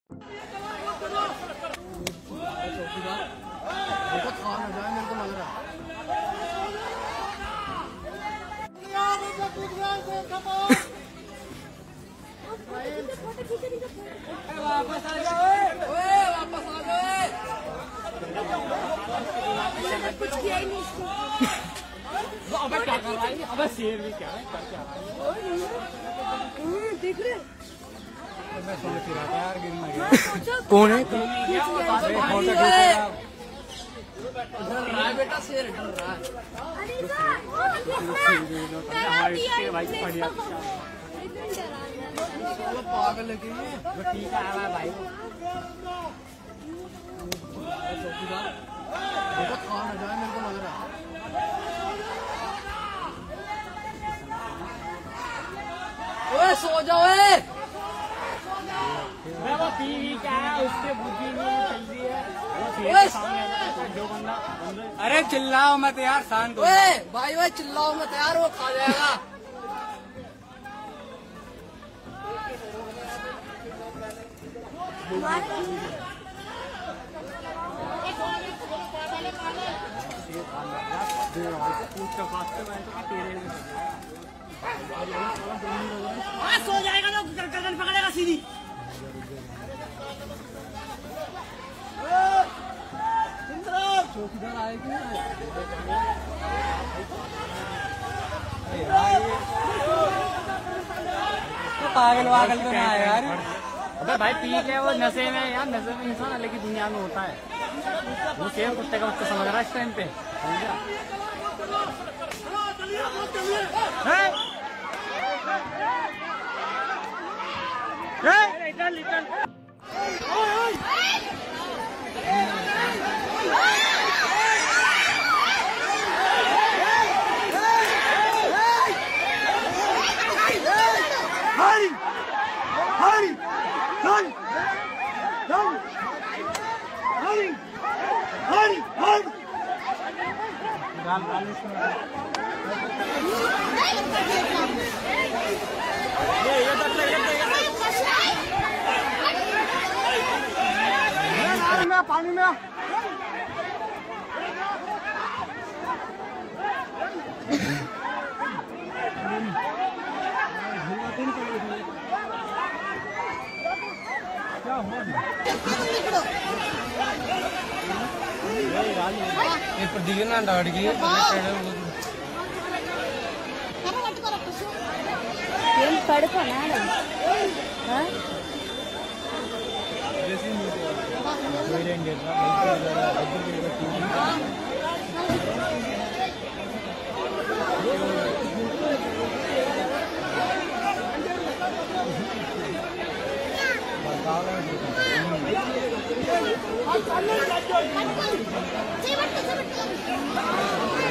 बहुत खान हो जाए मेरे को लग रहा है। वापस आ जाओ, वापस आ जाओ। कुछ किया ही नहीं इसको। अबे क्या कर रहा है? अबे शेर भी क्या है? कर क्या रहा है? देख रहे? मैं सोच रहा था यार गिरना गया। कौन है? डर रहा है बेटा, शेर डर रहा है। पागल है कि ठीक है भाई। बहुत खान हो जाए मेरे को लग रहा है। ओए सो जाओ। वो पी क्या है उसके बुद्धि में चल रही है। अरे चिल्लाओ मत यार, शांत हो। भाई भाई चिल्लाओ मत यार, वो खा जाएगा। सो जाएगा तो गर्दन पकड़ेगा सीधी। चौकीदार आएगी तो पागल वागल तो ना है यार। अबे भाई पी के वो नशे में यार, नशे में इंसान अलग ही दुनिया में होता है। वो शेर कुत्ते का बच्चा समझ रहा है इस टाइम पे। पानी में क्या हुआ? ఇప్పుడు దిగిన అడిగి ఏం పడుకోనా? కావాలి